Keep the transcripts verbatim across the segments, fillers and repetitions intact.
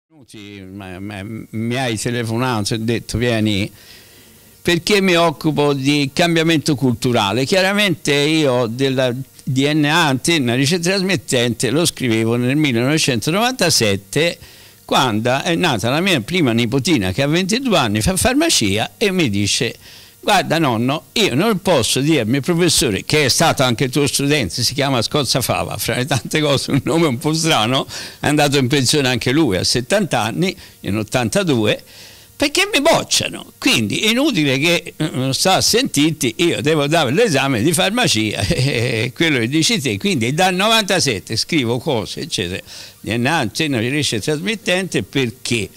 Mi hai telefonato e detto vieni, perché mi occupo di cambiamento culturale. Chiaramente io della D N A antenna ricetrasmettente lo scrivevo nel millenovecentonovantasette, quando è nata la mia prima nipotina che ha ventidue anni, fa farmacia e mi dice: guarda nonno, io non posso dirmi professore, che è stato anche tuo studente, si chiama Scozzafava, fra le tante cose un nome un po' strano, è andato in pensione anche lui a settanta anni, in ottantadue, perché mi bocciano. Quindi è inutile che non sta a sentirti, io devo dare l'esame di farmacia, e quello che dici te. Quindi dal novantasette scrivo cose, eccetera, D N A, antenna ricetrasmettente, perché?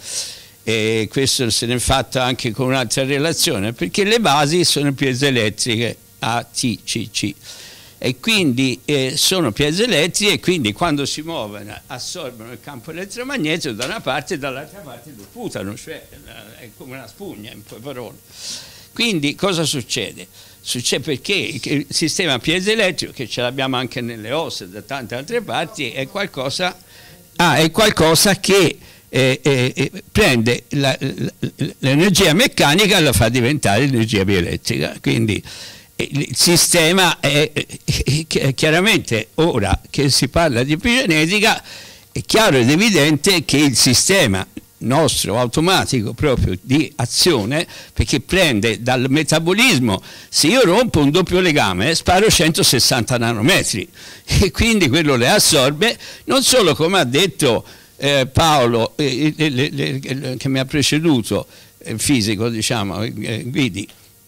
E questo se ne è fatto anche con un'altra relazione, perché le basi sono piezoelettriche A T C C e quindi eh, sono piezoelettriche, e quindi quando si muovono assorbono il campo elettromagnetico da una parte e dall'altra parte lo sputano, cioè è come una spugna, in poche parole. Quindi cosa succede? Succede perché il sistema piezoelettrico, che ce l'abbiamo anche nelle ossa da tante altre parti, è qualcosa, ah, è qualcosa che Eh, eh, prende l'energia meccanica e la fa diventare energia bioelettrica. Quindi eh, il sistema è, è chiaramente, ora che si parla di epigenetica, è chiaro ed evidente che il sistema nostro automatico proprio di azione, perché prende dal metabolismo, se io rompo un doppio legame sparo centosessanta nanometri e quindi quello le assorbe, non solo, come ha detto Eh, Paolo eh, eh, eh, eh, che mi ha preceduto, eh, fisico diciamo, eh, Guidi,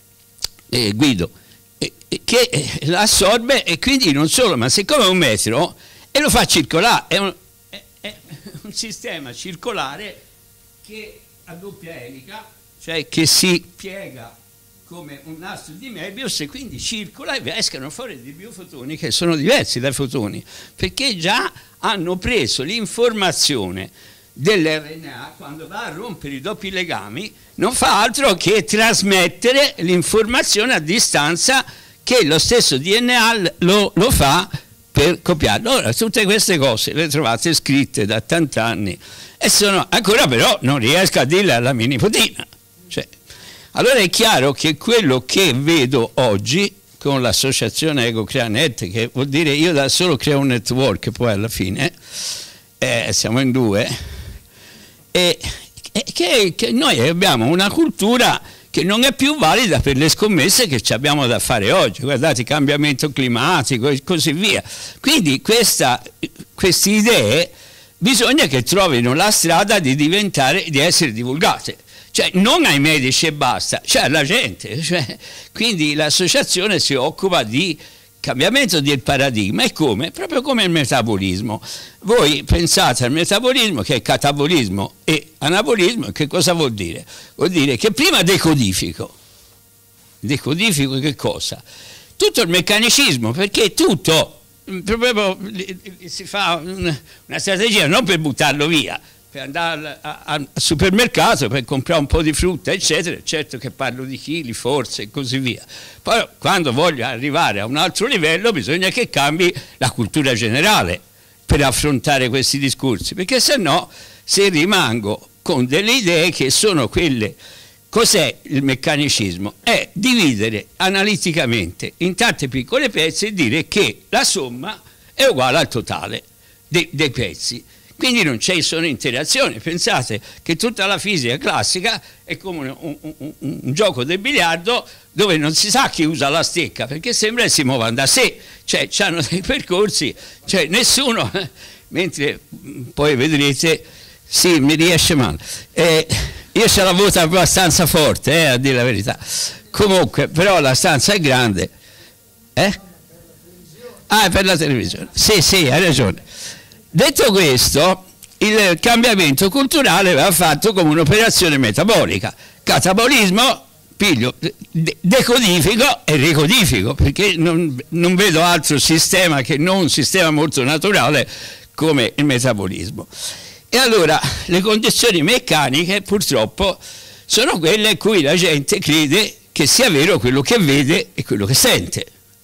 eh, Guido, eh, che eh, l'assorbe, e quindi non solo, ma siccome è un metro e lo fa circolare, è un, è, è un sistema circolare che a doppia elica, cioè che si piega come un nastro di Möbius e quindi circola e escono fuori dei biofotoni che sono diversi dai fotoni, perché già hanno preso l'informazione dell'R N A, quando va a rompere i doppi legami non fa altro che trasmettere l'informazione a distanza che lo stesso D N A lo, lo fa per copiarlo. Ora tutte queste cose le trovate scritte da tanti anni e sono ancora, però non riesco a dirle alla mia nipotina. Cioè, allora è chiaro che quello che vedo oggi con l'associazione EcoCreaNet, che vuol dire io da solo creo un network, poi alla fine eh, siamo in due, e, e che, che noi abbiamo una cultura che non è più valida per le scommesse che ci abbiamo da fare oggi. Guardate il cambiamento climatico e così via. Quindi questa, queste idee bisogna che trovino la strada di diventare, di essere divulgate. Cioè non ai medici e basta, cioè alla gente. Cioè, quindi l'associazione si occupa di cambiamento del paradigma. E come? Proprio come il metabolismo. Voi pensate al metabolismo che è catabolismo e anabolismo, che cosa vuol dire? Vuol dire che prima decodifico. Decodifico che cosa? Tutto il meccanicismo, perché tutto, proprio si fa una strategia non per buttarlo via, per andare al supermercato per comprare un po' di frutta eccetera, certo che parlo di chili, forse e così via. Poi quando voglio arrivare a un altro livello bisogna che cambi la cultura generale per affrontare questi discorsi, perché se no, se rimango con delle idee che sono quelle, cos'è il meccanicismo? È dividere analiticamente in tante piccole pezzi e dire che la somma è uguale al totale dei, dei pezzi. Quindi non ci sono interazioni. Pensate che tutta la fisica classica è come un, un, un, un gioco del biliardo dove non si sa chi usa la stecca, perché sembra che si muovano da sé, cioè hanno dei percorsi, cioè nessuno, mentre poi vedrete, sì, mi riesce male. Eh, io ce la voto abbastanza forte, eh, a dire la verità. Comunque, però la stanza è grande. Eh? Ah, è per la televisione. Sì, sì, hai ragione. Detto questo, il cambiamento culturale va fatto come un'operazione metabolica. Catabolismo, piglio, decodifico e ricodifico, perché non, non vedo altro sistema che non un sistema molto naturale come il metabolismo. E allora le condizioni meccaniche purtroppo sono quelle in cui la gente crede che sia vero quello che vede e quello che sente. Eh,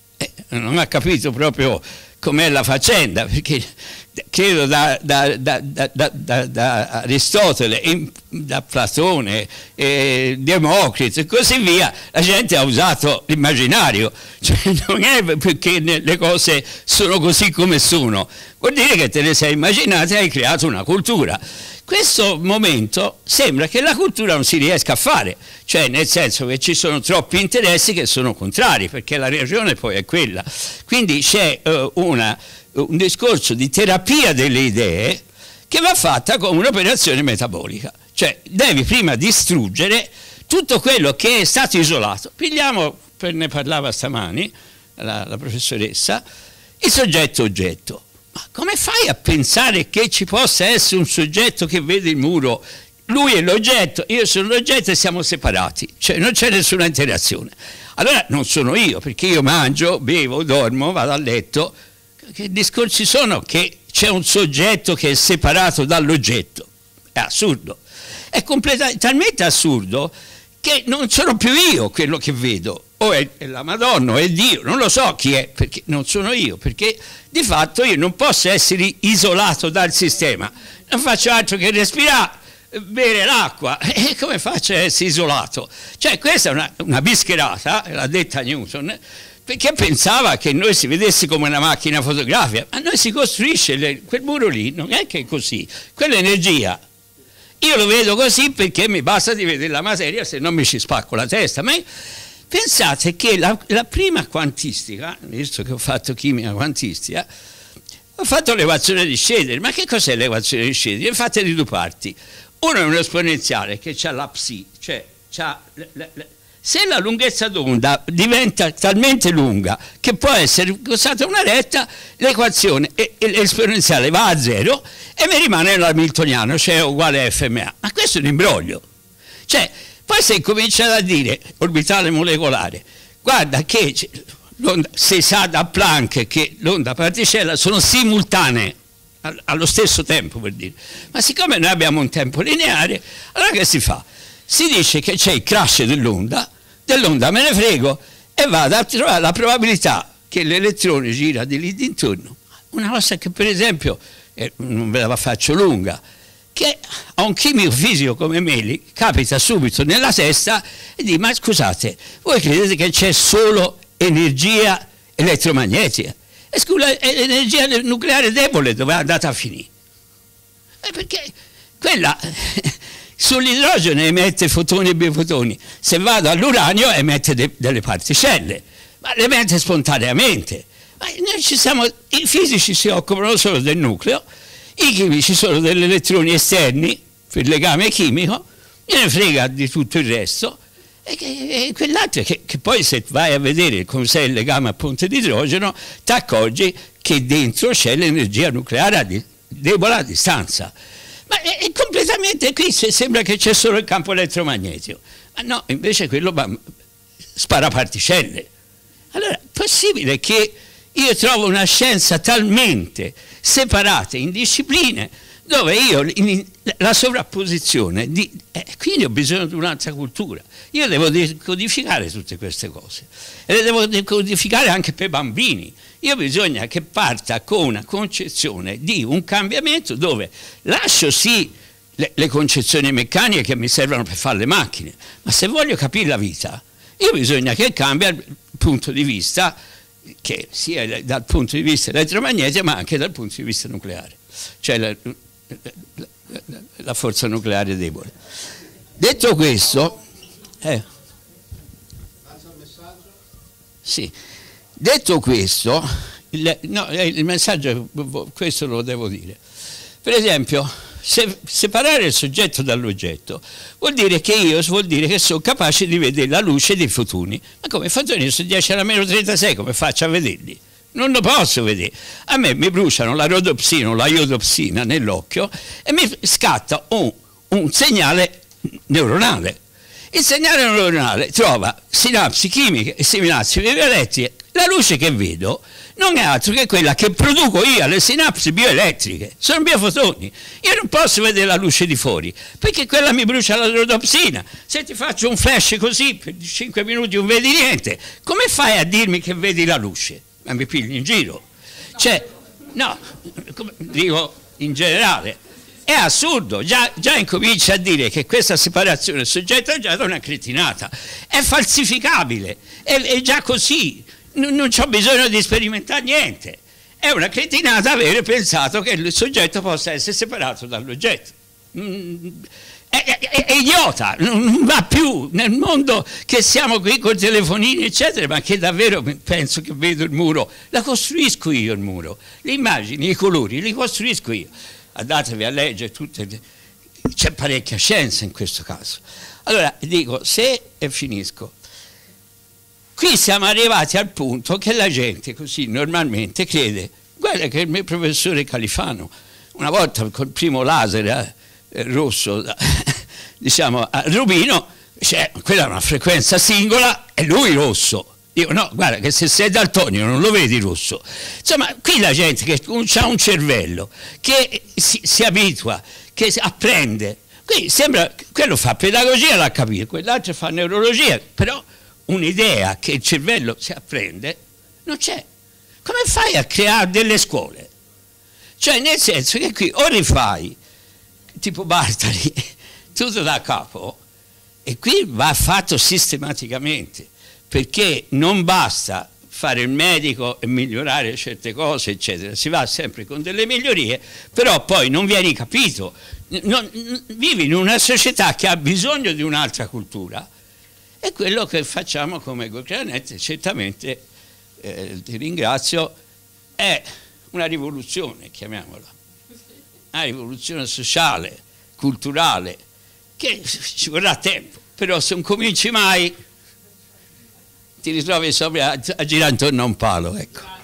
non ha capito proprio com'è la faccenda, perché credo da, da, da, da, da, da Aristotele, da Platone, eh, Democrito e così via, la gente ha usato l'immaginario, cioè non è perché le cose sono così come sono, vuol dire che te le sei immaginate e hai creato una cultura. Questo momento sembra che la cultura non si riesca a fare, cioè nel senso che ci sono troppi interessi che sono contrari, perché la ragione poi è quella. Quindi c'è uh, una, un discorso di terapia delle idee che va fatta come un'operazione metabolica, cioè devi prima distruggere tutto quello che è stato isolato. Pigliamo, ne parlava stamani la, la professoressa, il soggetto-oggetto. Ma come fai a pensare che ci possa essere un soggetto che vede il muro? Lui è l'oggetto, io sono l'oggetto e siamo separati, cioè non c'è nessuna interazione. Allora non sono io, perché io mangio, bevo, dormo, vado a letto. Che discorsi sono che c'è un soggetto che è separato dall'oggetto? È assurdo. È talmente assurdo che non sono più io quello che vedo. O è, è la Madonna, o è Dio, non lo so chi è, perché non sono io, perché di fatto io non posso essere isolato dal sistema, non faccio altro che respirare, bere l'acqua, e come faccio a essere isolato? Cioè questa è una, una bischerata, l'ha detta Newton, perché pensava che noi si vedesse come una macchina fotografica, ma noi si costruisce, le, quel muro lì non è che è così, quell'energia. Io lo vedo così perché mi basta di vedere la materia, se no mi ci spacco la testa. Ma pensate che la, la prima quantistica, visto che ho fatto chimica quantistica, ho fatto l'equazione di Schrödinger. Ma che cos'è l'equazione di Schrödinger? È fatta di due parti. Uno è un esponenziale che ha la psi, cioè c'ha la, la, la, se la lunghezza d'onda diventa talmente lunga che può essere usata una retta, l'equazione, l'esponenziale va a zero e mi rimane l'hamiltoniano, cioè uguale a F M A. Ma questo è un imbroglio. Cioè, poi se cominciate a dire, orbitale molecolare, guarda che si sa da Planck che l'onda particella sono simultanee, allo stesso tempo per dire, ma siccome noi abbiamo un tempo lineare, allora che si fa? Si dice che c'è il crash dell'onda, dell'onda me ne frego e vado a trovare la probabilità che l'elettrone gira di lì dintorno. Una cosa che per esempio, eh, non ve la faccio lunga, che a un chimico fisico come me capita subito nella testa e dice: ma scusate, voi credete che c'è solo energia elettromagnetica? E scusa, l'energia nucleare debole dove è andata a finire? Eh, perché quella sull'idrogeno emette fotoni e bifotoni, se vado all'uranio emette de delle particelle, ma le emette spontaneamente. Ma noi ci siamo, i fisici si occupano solo del nucleo, i chimici solo degli elettroni esterni per il legame chimico, gliene frega di tutto il resto, e, e quell'altro che, che poi se vai a vedere come sei il legame a ponte di idrogeno ti accorgi che dentro c'è l'energia nucleare debole a distanza. Ma è, è completamente qui, sembra che c'è solo il campo elettromagnetico, ma no, invece quello spara particelle. Allora è possibile che io trovo una scienza talmente separata in discipline dove io in, la sovrapposizione di, eh, quindi ho bisogno di un'altra cultura. Io devo decodificare tutte queste cose e le devo decodificare anche per bambini. Io bisogna che parta con una concezione di un cambiamento dove lascio sì le, le concezioni meccaniche che mi servono per fare le macchine, ma se voglio capire la vita, io bisogna che cambia il punto di vista, che sia dal punto di vista elettromagnetico ma anche dal punto di vista nucleare, cioè la, la, la, la forza nucleare debole. Detto questo, eh, sì, detto questo, il, no, il messaggio, questo lo devo dire. Per esempio, se, separare il soggetto dall'oggetto vuol dire che io vuol dire che sono capace di vedere la luce dei fotoni. Ma come i fotoni sono dieci alla meno trentasei, come faccio a vederli? Non lo posso vedere. A me mi bruciano la rodopsina o la iodopsina nell'occhio e mi scatta un, un segnale neuronale. Il segnale neuronale trova sinapsi chimiche e sinapsi bioelettriche. La luce che vedo non è altro che quella che produco io alle sinapsi bioelettriche, sono biofotoni. Io non posso vedere la luce di fuori, perché quella mi brucia la rodopsina. Se ti faccio un flash così, per cinque minuti non vedi niente, come fai a dirmi che vedi la luce? ma mi pigli in giro. Cioè, no, dico in generale, è assurdo, già, già incomincia a dire che questa separazione soggetto-oggetto è una cretinata, è falsificabile, è, è già così, non, non c'ho bisogno di sperimentare niente, è una cretinata avere pensato che il soggetto possa essere separato dall'oggetto. Mm, È, è, è idiota, non va più nel mondo che siamo qui con telefonini eccetera, ma che davvero penso che vedo il muro, la costruisco io il muro, le immagini, i colori li costruisco io, andatevi a leggere tutte, c'è parecchia scienza in questo caso. Allora dico, se e finisco, qui siamo arrivati al punto che la gente così normalmente crede, guarda che il mio professore Califano una volta col primo laser eh, rosso diciamo a rubino, cioè, quella è una frequenza singola e lui rosso. Io no, guarda che se sei daltonico non lo vedi rosso. Insomma, qui la gente che ha un cervello che si, si abitua, che apprende, qui sembra, quello fa pedagogia, l'ha capito, quell'altro fa neurologia, però un'idea che il cervello si apprende non c'è. Come fai a creare delle scuole? Cioè nel senso che qui o rifai tipo Bartali, tutto da capo, e qui va fatto sistematicamente, perché non basta fare il medico e migliorare certe cose, eccetera, si va sempre con delle migliorie, però poi non vieni capito, non, vivi in una società che ha bisogno di un'altra cultura, e quello che facciamo come GoCreaNet, certamente, eh, ti ringrazio, è una rivoluzione, chiamiamola. Una rivoluzione sociale, culturale, che ci vorrà tempo, però se non cominci mai ti ritrovi sopra a, a girare intorno a un palo, ecco.